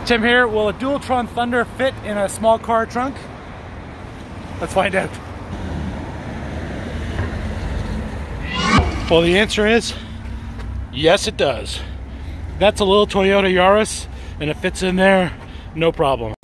Tim here. Will a Dualtron Thunder fit in a small car trunk? Let's find out. Well, the answer is yes, it does. That's a little Toyota Yaris, and it fits in there, no problem.